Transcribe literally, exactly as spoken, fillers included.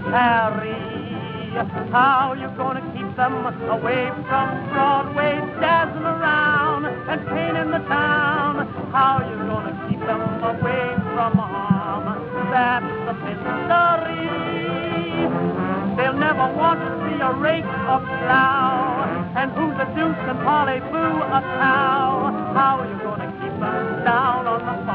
Harry, how you gonna keep them away from Broadway, dancing around and painting the town? How you gonna keep them away from harm? That's the mystery. They'll never want to see a rake or plow. And who's a deuce can parley-boo a cow? How you gonna keep them down on the